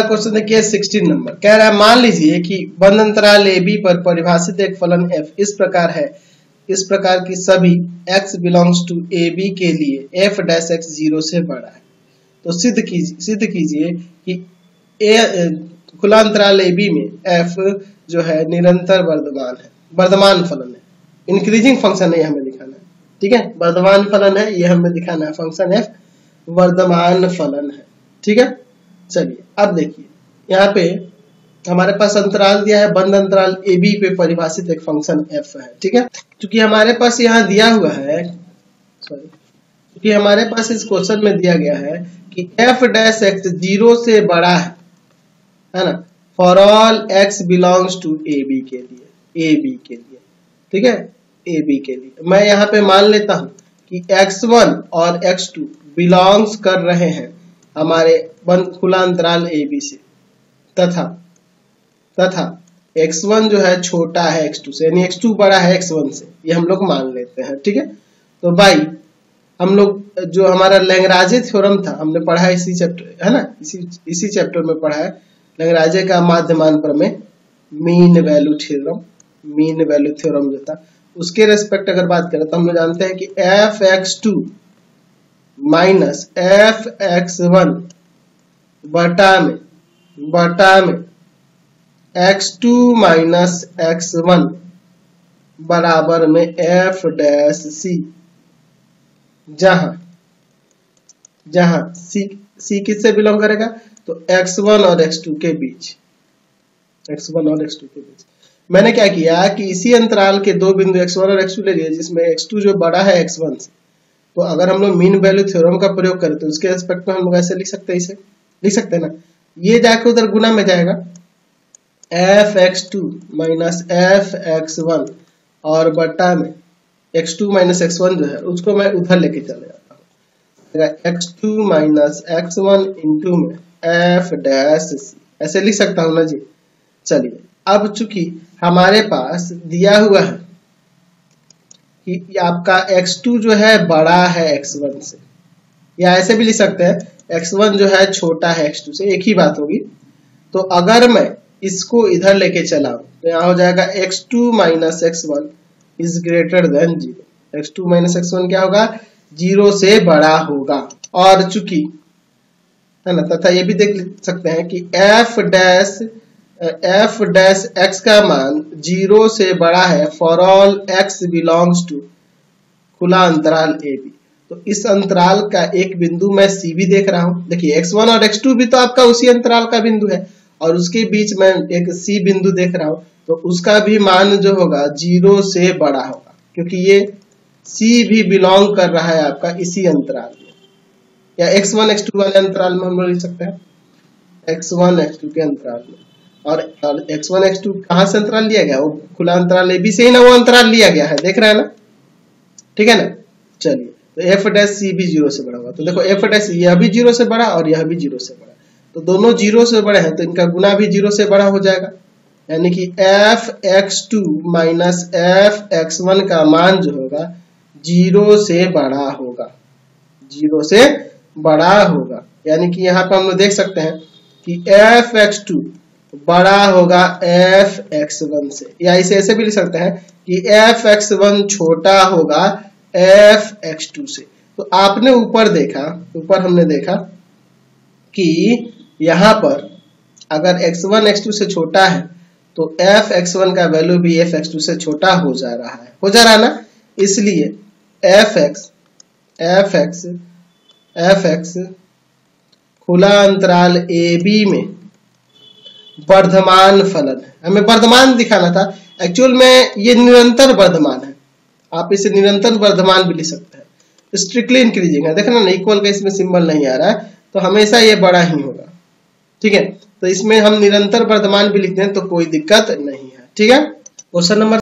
Question देखिए 16 number कह रहा है मान लीजिए कि बंद अंतराल ए बी पर परिभाषित एक फलन f इस प्रकार है, इस प्रकार की सभी x belongs to A B के लिए f डैश x 0 से बड़ा है। तो सिद्ध कीजिए कि खुला अंतराल ए बी में f जो है निरंतर वर्धमान फलन है, इंक्रीजिंग फंक्शन है, ये हमें दिखाना है। ठीक है, वर्धमान फलन है, ये हमें दिखाना है, फंक्शन f वर्धमान फलन है। ठीक है, चलिए अब देखिए यहाँ पे हमारे पास अंतराल दिया है, बंद अंतराल ए बी पे परिभाषित एक फंक्शन f है। ठीक है, क्योंकि हमारे पास यहाँ दिया हुआ है, क्योंकि हमारे पास इस क्वेश्चन में दिया गया है कि f डैश x 0 से बड़ा है ना, for all x belongs to A B के लिए, ठीक है, ए बी के लिए मैं यहाँ पे मान लेता हूँ कि x1 और x2 बिलोंग्स कर रहे हैं हमारे खुला अंतराल ए बी से, तथा x1 जो है छोटा है x2 से, यानी x2 बड़ा है x1 से, ये हम लोग मान लेते हैं। ठीक है, तो भाई हम लोग जो हमारा लैग्रांज थ्योरम था हमने पढ़ा है इसी चैप्टर, है ना, इसी चैप्टर में पढ़ा है लैग्रांज का माध्यमान प्रमेय, मीन वैल्यू थ्योरम जो था उसके रेस्पेक्ट अगर बात करें तो हम लोग जानते हैं कि f(x2) माइनस f(x1) बटा में x2 माइनस x1 बराबर में f डैश c, जहां c किससे बिलोंग करेगा, तो x1 और x2 के बीच। मैंने क्या किया कि इसी अंतराल के दो बिंदु x1 और x2 ले लिए, जिसमें x2 जो बड़ा है x1 से, तो अगर हम लोग मीन वैल्यू थ्योरम का प्रयोग करें तो उसके रेस्पेक्ट में हम लोग ऐसे लिख सकते हैं, इसे लिख सकते हैं ना, ये जाके उधर गुना में जाएगा, f(x2) माइनस f(x1) और बटा में x2 माइनस x1 जो है उसको मैं उधर लेके चले जाता हूँ, x2 माइनस x1 इंटू में f डैश c, ऐसे लिख सकता हूँ ना जी। चलिए अब चूंकि हमारे पास दिया हुआ है कि आपका x2 जो है बड़ा है x1 से, या ऐसे भी लिख सकते हैं x1 जो है छोटा है x2 से, एक ही बात होगी। तो अगर मैं इसको इधर लेके चला तो यहाँ हो जाएगा x2 minus x1 is greater than 0। x2 minus x1 क्या होगा, 0 से बड़ा होगा। और चूंकि है ना, तथा ये भी देख सकते हैं कि f डैश x का मान 0 से बड़ा है for all x belongs to खुला अंतराल ए बी। तो इस अंतराल का एक बिंदु मैं c भी देख रहा हूं, देखिए x1 और x2 भी तो आपका उसी अंतराल का बिंदु है, और उसके बीच में एक c बिंदु देख रहा हूं, तो उसका भी मान जो होगा 0 से बड़ा होगा, क्योंकि ये c भी बिलोंग कर रहा है आपका इसी अंतराल में, या x1 x2 वाले अंतराल में हम लोग लिख सकते हैं, x1 x2 के अंतराल में। और x1 x2 कहां से अंतराल लिया गया, वो खुला अंतराल ए बी से ही ना वो अंतराल लिया गया है, देख रहे हैं ना। ठीक है ना, चलिए तो f डैश c भी 0 से बड़ा होगा, तो देखो f डैश यह भी 0 से बड़ा और यह भी 0 से बड़ा, तो दोनों 0 से बड़े हैं तो इनका गुना भी 0 से बड़ा हो जाएगा, यानी कि f(x2) माइनस f(x1) का मान जो होगा 0 से बड़ा होगा, यानी कि यहाँ पे हम लोग देख सकते हैं कि f(x2) बड़ा होगा f(x1) से, या इसे ऐसे भी लिख सकते हैं कि f(x1) छोटा होगा f(x2) से। तो आपने ऊपर हमने देखा कि यहाँ पर अगर x1 x2 से छोटा है तो f(x1) का वैल्यू भी f(x2) से छोटा हो जा रहा है ना, इसलिए fx खुला अंतराल ए बी में वर्धमान फलन है। हमें वर्धमान दिखाना था, एक्चुअल में ये निरंतर वर्धमान है, आप इसे निरंतर वर्धमान भी लिख सकते हैं, स्ट्रिक्टली इंक्रीजिंग है, देखना ना इक्वल का इसमें सिंबल नहीं आ रहा है, तो हमेशा ये बड़ा ही होगा। ठीक है, तो इसमें हम निरंतर वर्धमान भी लिखते हैं तो कोई दिक्कत नहीं है। ठीक है, क्वेश्चन नंबर